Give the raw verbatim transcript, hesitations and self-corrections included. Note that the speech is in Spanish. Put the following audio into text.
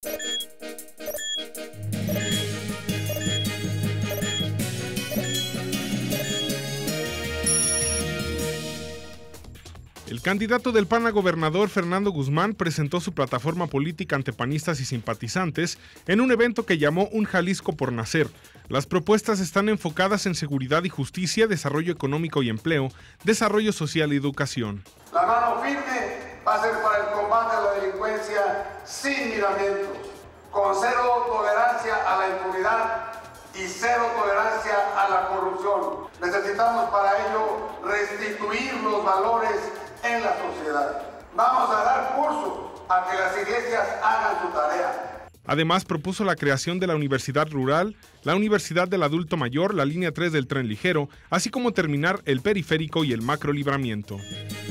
El candidato del P A N a gobernador, Fernando Guzmán, presentó su plataforma política ante panistas y simpatizantes en un evento que llamó Un Jalisco por Nacer. Las propuestas están enfocadas en seguridad y justicia, desarrollo económico y empleo, desarrollo social y educación. La mano firme va a ser para el combate a la delincuencia sin miramientos, con cero tolerancia a la impunidad y cero tolerancia a la corrupción. Necesitamos para ello restituir los valores en la sociedad. Vamos a dar curso a que las iglesias hagan su tarea. Además, propuso la creación de la Universidad Rural, la Universidad del Adulto Mayor, la línea tres del Tren Ligero, así como terminar el Periférico y el Macrolibramiento.